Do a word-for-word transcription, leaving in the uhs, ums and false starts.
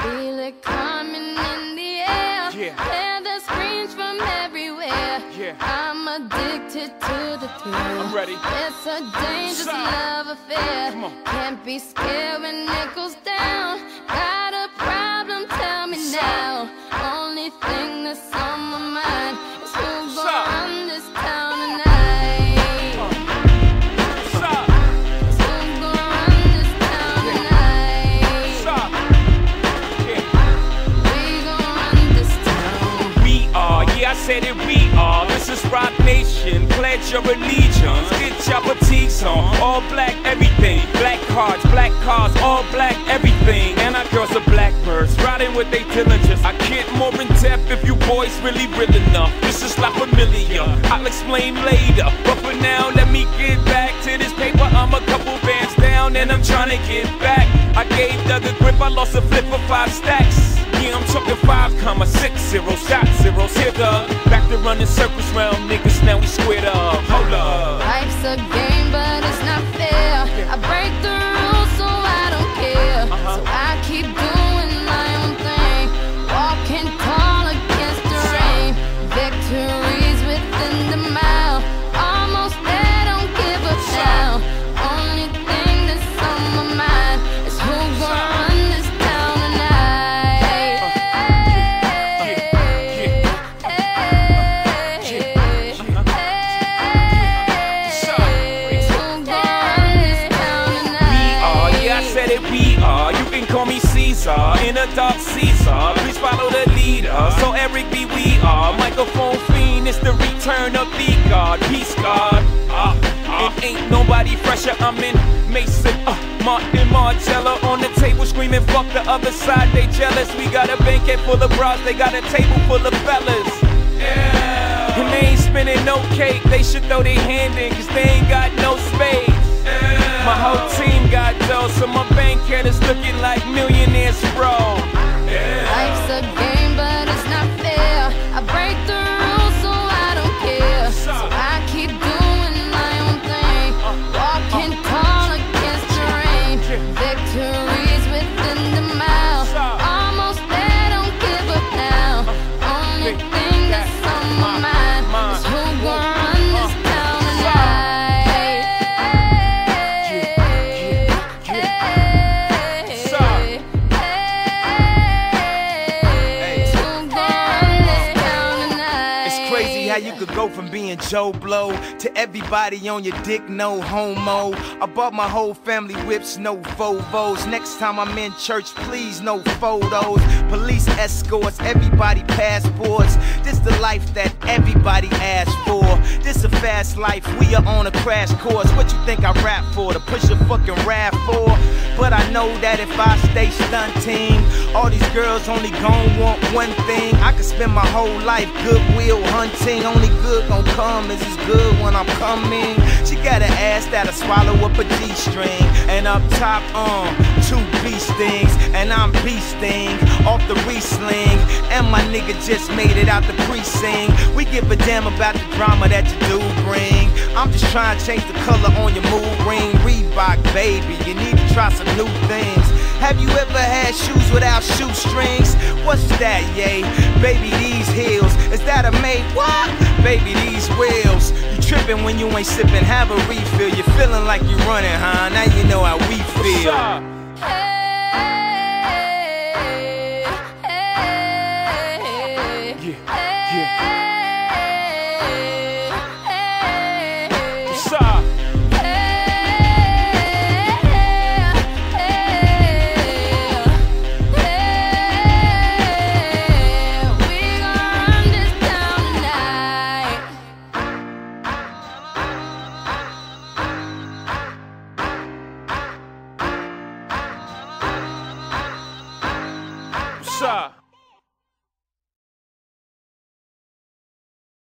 Feel it coming in the air. Yeah. Hear the screams from everywhere. Yeah. I'm addicted to the thrill. I'm ready. It's a dangerous Stop. love affair. Come on. Can't be scared when it goes down. Got a problem? Tell me now. Only thing that's on my mind is who's Stop. gonna run this town tonight. Stop. Who's gonna run this town tonight? Stop. Yeah. We gonna run this town. We are, yeah, I said it, we are. This is Rock Nation, pledge your allegiance. Get your boutiques on, all black everything. Black cards, black cars, all black everything. And our girls are blackbirds, riding with they diligence. I get more in depth if you boys really real enough. This is La Familia, I'll explain later. But for now, let me get back to this paper. I'm a couple bands down and I'm trying to get back. I gave Doug a grip, I lost a flip for five stacks. Yeah, I'm talking five comma six zero, shot zeros, hit up. Back to running circles round niggas, now we squared up. Hold up. Life's a game, but it's not fair. I break the rules, so I don't care. Uh-huh. So I keep doing my own thing, walking tall against the rain. Victories within the mile, almost there, don't give up now. Only thing that's on my mind is who's gonna run this town tonight. We are, you can call me Caesar, in a dark Caesar. Please follow the leader. So Eric B, we are. Microphone fiend, it's the return of the God. Peace God. Uh, uh, it ain't nobody fresher. I'm in Mason, uh, Martin Margiela on the table screaming, fuck the other side, they jealous. We got a banquet full of bras, they got a table full of fellas. Yeah. And they ain't spinning no cake, they should throw their hand in, cause they ain't got no space. My whole team got dough, so my bank account is looking like millionaires, bro. Yeah. Life's a game, but it's not fair. I break the rules, so I don't care. So I keep doing my own thing, walking tall against the rain. Victories within the mile, almost there, don't give up now. Only thing that's on my mind is who gonna run this town tonight. How you could go from being Joe Blow to everybody on your dick, no homo. I bought my whole family whips, no Volvos. Next time I'm in church, please, no photos. Police escorts, everybody passports. This the life that everybody asks for. This a fast life, we are on a crash course. What you think I rap for? To push a fucking rap for? But I know that if I stay stunting, all these girls only gon' want one thing. I could spend my whole life goodwill hunting. Only good gon' come is as good when I'm coming. She got an ass that'll swallow up a G-string. And up top, um, two beast things. And I'm beasting off the re-sling. And my nigga just made it out the precinct. We give a damn about the drama that you do bring. I'm just trying to change the color on your mood ring. Reebok, baby, you need to try some new things. Have you ever had shoes without shoestrings? What's that, yay? Baby, these heels, is that a made what? Baby, these wheels. You tripping when you ain't sipping, have a refill. You're feeling like you're running, huh? Now you know how we feel. Hey.